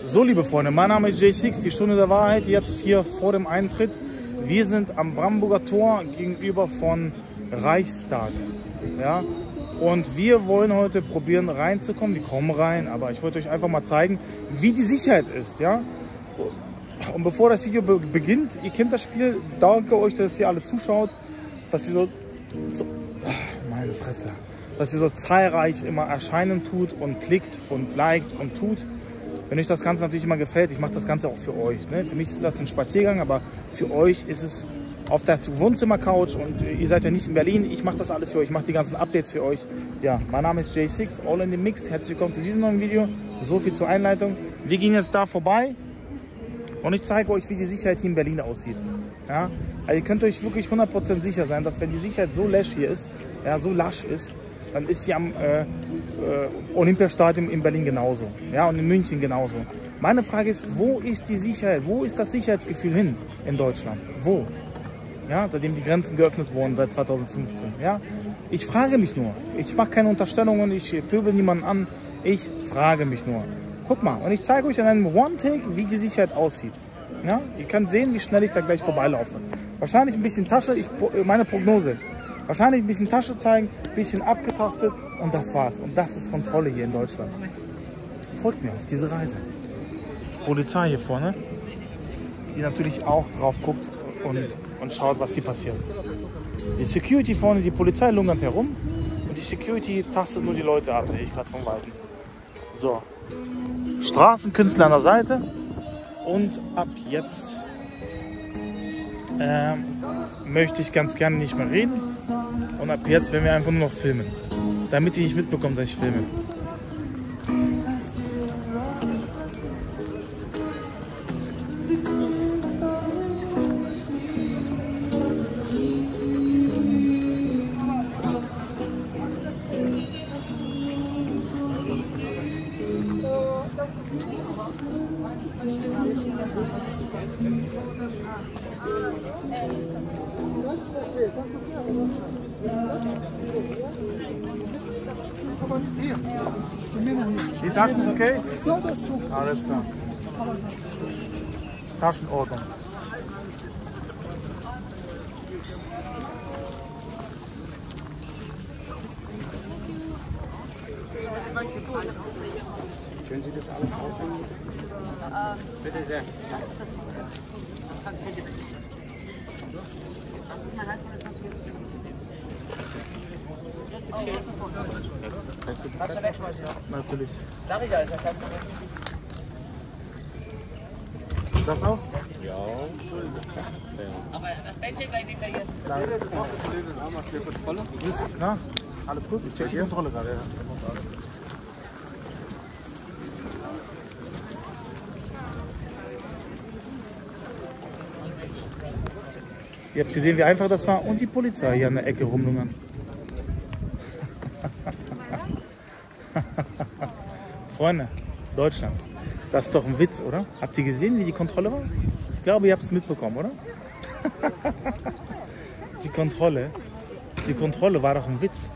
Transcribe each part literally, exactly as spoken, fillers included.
So, liebe Freunde, mein Name ist J six, die Stunde der Wahrheit, jetzt hier vor dem Eintritt. Wir sind am Brandenburger Tor gegenüber von Reichstag. Ja? Und wir wollen heute probieren reinzukommen. Wir kommen rein, aber ich wollte euch einfach mal zeigen, wie die Sicherheit ist. Ja? Und bevor das Video be beginnt, ihr kennt das Spiel, danke euch, dass ihr alle zuschaut, dass ihr so, so meine Fresse, dass ihr so zahlreich immer erscheinen tut und klickt und liked und tut. Wenn euch das Ganze natürlich immer gefällt, ich mache das Ganze auch für euch. Ne? Für mich ist das ein Spaziergang, aber für euch ist es auf der Wohnzimmercouch und ihr seid ja nicht in Berlin. Ich mache das alles für euch, ich mache die ganzen Updates für euch. Ja, mein Name ist J six, All in the Mix. Herzlich willkommen zu diesem neuen Video. So viel zur Einleitung. Wir gehen jetzt da vorbei und ich zeige euch, wie die Sicherheit hier in Berlin aussieht. Ja? Also ihr könnt euch wirklich hundert Prozent sicher sein, dass wenn die Sicherheit so lasch hier ist, ja, so lasch ist, dann ist sie am äh, äh, Olympiastadion in Berlin genauso. Ja, und in München genauso. Meine Frage ist, wo ist die Sicherheit? Wo ist das Sicherheitsgefühl hin in Deutschland? Wo? Ja, seitdem die Grenzen geöffnet wurden, seit zweitausendfünfzehn. Ja? Ich frage mich nur. Ich mache keine Unterstellungen, ich pöbel niemanden an. Ich frage mich nur. Guck mal, und ich zeige euch an einem One-Take, wie die Sicherheit aussieht. Ja? Ihr könnt sehen, wie schnell ich da gleich vorbeilaufe. Wahrscheinlich ein bisschen Tasche, ich, meine Prognose. Wahrscheinlich ein bisschen Tasche zeigen, ein bisschen abgetastet und das war's. Und das ist Kontrolle hier in Deutschland. Folgt mir auf diese Reise. Polizei hier vorne, die natürlich auch drauf guckt und, und schaut, was hier passiert. Die Security vorne, die Polizei lungert herum und die Security tastet nur die Leute ab, sehe ich gerade von Weitem. So, Straßenkünstler an der Seite und ab jetzt ähm, möchte ich ganz gerne nicht mehr reden. Und ab jetzt werden wir einfach nur noch filmen, damit ihr nicht mitbekommt, dass ich filme. Die Taschen ist okay? Ja, das ist okay. Alles klar. Taschenordnung. Können Sie das alles aufnehmen? Bitte sehr. Natürlich. Darüber ist ja kein Problem. Das auch? Ja. Aber das Bändchen gleich nicht vergessen. Grüß dich, na? Alles gut? Ich check die Kontrolle gerade. Ja. Ihr habt gesehen, wie einfach das war und die Polizei hier an der Ecke rumlungern. Freunde, Deutschland, das ist doch ein Witz, oder? Habt ihr gesehen, wie die Kontrolle war? Ich glaube, ihr habt es mitbekommen, oder? Die Kontrolle, die Kontrolle war doch ein Witz.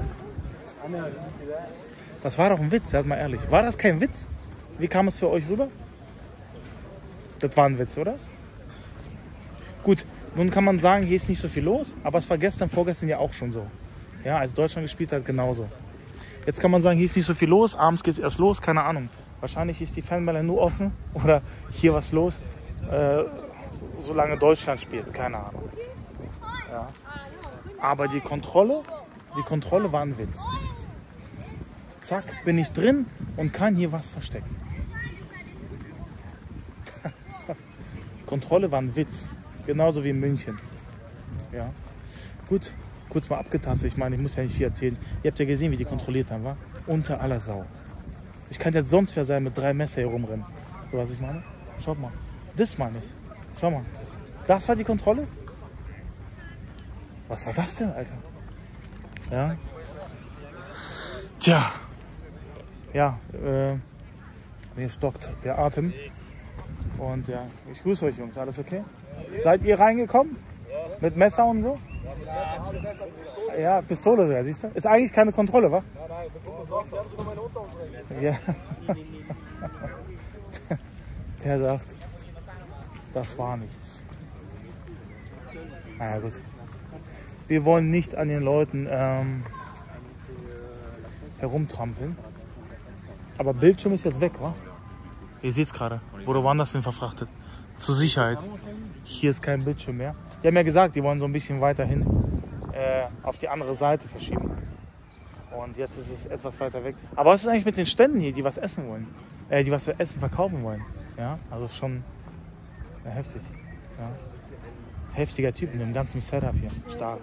Das war doch ein Witz, seid mal ehrlich. War das kein Witz? Wie kam es für euch rüber? Das war ein Witz, oder? Gut, nun kann man sagen, hier ist nicht so viel los, aber es war gestern, vorgestern ja auch schon so. Ja, als Deutschland gespielt hat, genauso. Jetzt kann man sagen, hier ist nicht so viel los, abends geht es erst los, keine Ahnung. Wahrscheinlich ist die Fanmeile nur offen oder hier was los, äh, solange Deutschland spielt, keine Ahnung. Ja. Aber die Kontrolle, die Kontrolle war ein Witz. Zack, bin ich drin und kann hier was verstecken. Kontrolle war ein Witz, genauso wie in München. Ja. Gut. Kurz mal abgetastet, ich meine, ich muss ja nicht viel erzählen. Ihr habt ja gesehen, wie die kontrolliert haben, wa? Unter aller Sau. Ich kann jetzt sonst wer sein mit drei Messer hier rumrennen. So, was ich meine? Schaut mal. Das meine ich. Schau mal. Das war die Kontrolle? Was war das denn, Alter? Ja. Tja. Ja, äh, mir stockt der Atem. Und ja, ich grüße euch, Jungs. Alles okay? Seid ihr reingekommen? Mit Messer und so? Ja, Pistole sogar, siehst du? Ist eigentlich keine Kontrolle, wa? Nein, nein, wir gucken, du hast ja meine Unterhose. Ja. Militär sagt, das war nichts. Naja gut. Wir wollen nicht an den Leuten ähm, herumtrampeln. Aber Bildschirm ist jetzt weg, wa? Ihr seht es gerade. Wo waren das denn verfrachtet? Zur Sicherheit. Hier ist kein Bildschirm mehr. Die haben ja gesagt, die wollen so ein bisschen weiterhin äh, auf die andere Seite verschieben. Und jetzt ist es etwas weiter weg. Aber was ist eigentlich mit den Ständen hier, die was essen wollen? Äh, die was für Essen verkaufen wollen? Ja, also schon ja, heftig. Ja. Heftiger Typ mit dem ganzen Setup hier. Stark.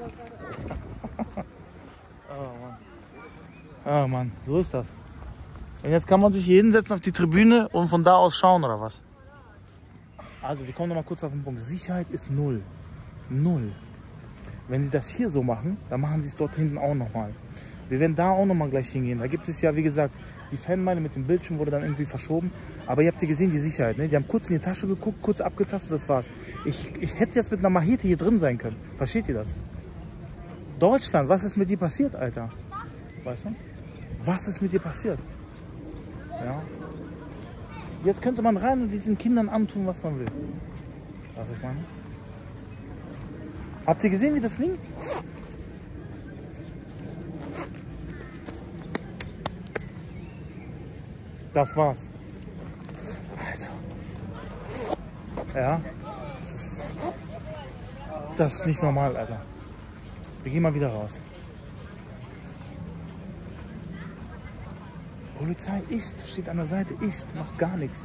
Oh Mann. Oh Mann, so ist das. Und jetzt kann man sich hier hinsetzen auf die Tribüne und von da aus schauen, oder was? Also, wir kommen noch mal kurz auf den Punkt. Sicherheit ist null. Null. Wenn sie das hier so machen, dann machen sie es dort hinten auch noch mal. Wir werden da auch noch mal gleich hingehen. Da gibt es ja, wie gesagt, die Fanmeile mit dem Bildschirm wurde dann irgendwie verschoben. Aber ihr habt ja gesehen, die Sicherheit. Ne? Die haben kurz in die Tasche geguckt, kurz abgetastet, das war's. Ich, ich hätte jetzt mit einer Machete hier drin sein können. Versteht ihr das? Deutschland, was ist mit dir passiert, Alter? Weißt du? Was ist mit dir passiert? Ja. Jetzt könnte man rein und diesen Kindern antun, was man will. Was ich meine? Habt ihr gesehen, wie das ging? Das war's. Also. Ja. Das ist, das ist nicht normal, Alter. Wir gehen mal wieder raus. Polizei ist, steht an der Seite, ist, macht gar nichts.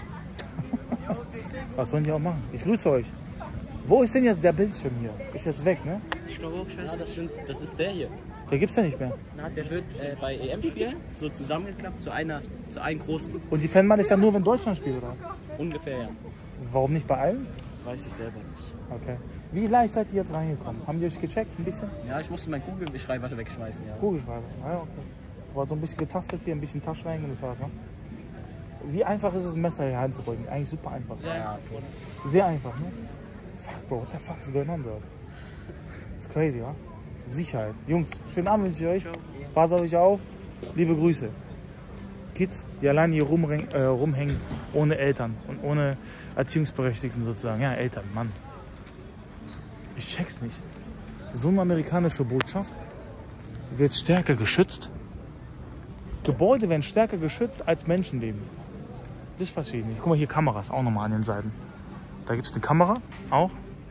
Was sollen die auch machen? Ich grüße euch. Wo ist denn jetzt der Bildschirm hier? Ist jetzt weg, ne? Ich glaube auch, scheiße. Ja, das, sind, das ist der hier. Der gibt's ja nicht mehr. Na, der wird äh, bei E M-Spielen so zusammengeklappt zu einer, zu einem großen. Und die Fanmeile ist ja nur, wenn Deutschland spielt, oder? Ungefähr, ja. Warum nicht bei allen? Weiß ich selber nicht. Okay. Wie leicht seid ihr jetzt reingekommen? Haben die euch gecheckt, ein bisschen? Ja, ich musste meinen Kugelschreiber wegschmeißen, ja. Kugelschreiber, ja, okay. Aber so ein bisschen getastet hier, ein bisschen Tasche rein und das war's, ne? Wie einfach ist es, ein Messer hier reinzubringen? Eigentlich super einfach. Ja, ja, schon. Sehr einfach, ne? Fuck, Bro, what the fuck is going on, bro? Das ist crazy, wa? Sicherheit. Jungs, schönen Abend wünsche ich euch. Passt auf euch auf. Liebe Grüße. Kids, die allein hier rumhängen, äh, rumhängen, ohne Eltern und ohne Erziehungsberechtigten sozusagen. Ja, Eltern, Mann. Ich check's nicht. So eine amerikanische Botschaft wird stärker geschützt. Gebäude werden stärker geschützt als Menschenleben. Das verstehe ich nicht. Guck mal, hier Kameras auch nochmal an den Seiten. Da gibt es eine Kamera auch.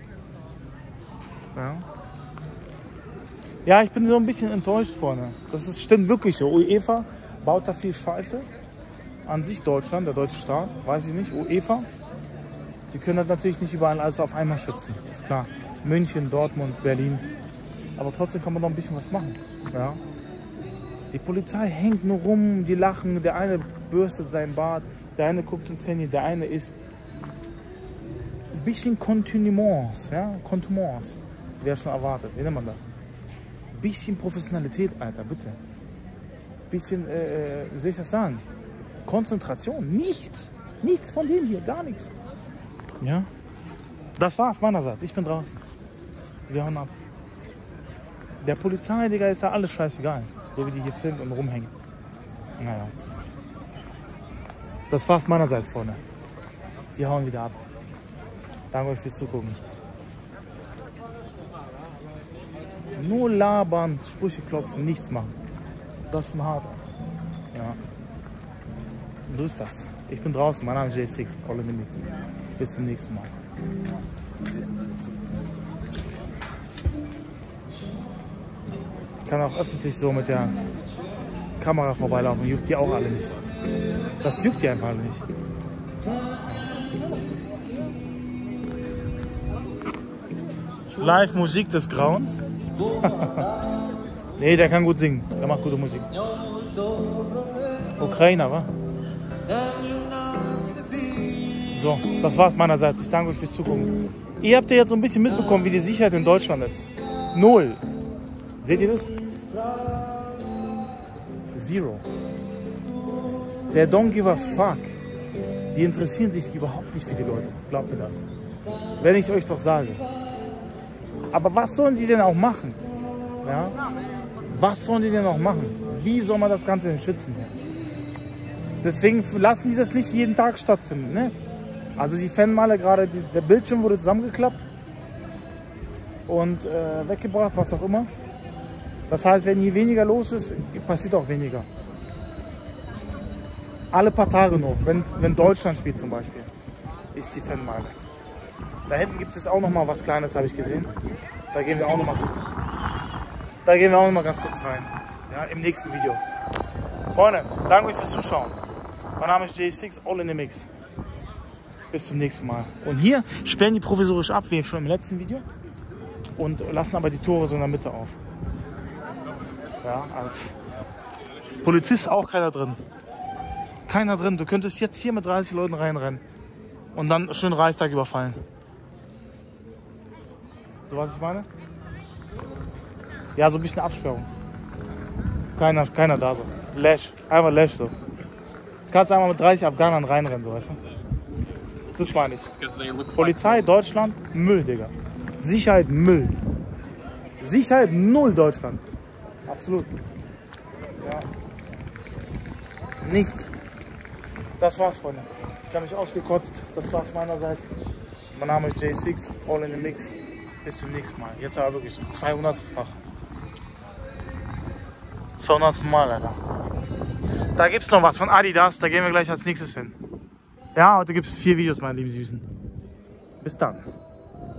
Ja. Ja, ich bin so ein bisschen enttäuscht vorne. Das ist, stimmt wirklich so. UEFA baut da viel Scheiße. An sich Deutschland, der deutsche Staat, weiß ich nicht. UEFA, die können das natürlich nicht überall alles auf einmal schützen. Ist klar. München, Dortmund, Berlin. Aber trotzdem kann man noch ein bisschen was machen. Ja. Die Polizei hängt nur rum, die lachen. Der eine bürstet seinen Bart, der eine guckt ins Handy, der eine isst. Ein bisschen Kontinuance, ja, Kontinuance. Wäre schon erwartet. Wie nennt man das? Ein bisschen Professionalität, Alter, bitte. Ein bisschen, äh, wie soll ich das sagen? Konzentration. Nichts. Nichts von dem hier, gar nichts. Ja. Das war's meinerseits. Ich bin draußen. Wir hauen ab. Der Polizei, Digga, ist ja alles scheißegal. So wie die hier filmen und rumhängen. Naja. Das war's meinerseits, Freunde. Wir hauen wieder ab. Danke euch fürs Zugucken. Nur labern, Sprüche klopfen, nichts machen. Das ist schon hart. Ja. So ist das. Ich bin draußen. Mein Name ist J sechs. Bis zum nächsten Mal. Ich kann auch öffentlich so mit der Kamera vorbeilaufen. Juckt die auch alle nicht. Das juckt die einfach alle nicht. Live Musik des Grauens. Nee, der kann gut singen. Der macht gute Musik. Ukrainer, wa? So, das war's meinerseits. Ich danke euch fürs Zugucken. Ihr habt ja jetzt so ein bisschen mitbekommen, wie die Sicherheit in Deutschland ist. Null. Seht ihr das? Zero. Der don't give a fuck. Die interessieren sich überhaupt nicht für die Leute. Glaubt mir das. Wenn ich euch doch sage. Aber was sollen sie denn auch machen? Ja? Was sollen die denn auch machen? Wie soll man das Ganze denn schützen? Deswegen lassen die das nicht jeden Tag stattfinden. Ne? Also die Fanmeile gerade, die, der Bildschirm wurde zusammengeklappt und äh, weggebracht, was auch immer. Das heißt, wenn hier weniger los ist, passiert auch weniger. Alle paar Tage noch, wenn, wenn Deutschland spielt zum Beispiel, ist die Fanmeile. Da hinten gibt es auch noch mal was Kleines, habe ich gesehen. Da gehen wir auch noch mal kurz. Da gehen wir auch noch mal ganz kurz rein. Ja, im nächsten Video. Freunde, danke euch fürs Zuschauen. Mein Name ist J six, all in the mix. Bis zum nächsten Mal. Und hier sperren die provisorisch ab, wie schon im letzten Video. Und lassen aber die Tore so in der Mitte auf. Ja, also Polizist auch keiner drin. Keiner drin. Du könntest jetzt hier mit dreißig Leuten reinrennen. Und dann schön Reichstag überfallen. So, was ich meine? Ja, so ein bisschen Absperrung. Keiner, keiner da so. Lash. Einfach Lash so. Jetzt kannst du einmal mit dreißig Afghanern reinrennen, so weißt du? Das meine ich. Polizei, Deutschland, Müll, Digga. Sicherheit, Müll. Sicherheit, null Deutschland. Absolut. Ja. Nichts. Das war's, Freunde. Ich habe mich ausgekotzt. Das war's meinerseits. Mein Name ist J six, all in the mix. Bis zum nächsten Mal. Jetzt aber wirklich zweihundertfach. zweihundert Mal, Alter. Da gibt's noch was von Adidas. Da gehen wir gleich als nächstes hin. Ja, heute gibt es vier Videos, meine lieben Süßen. Bis dann.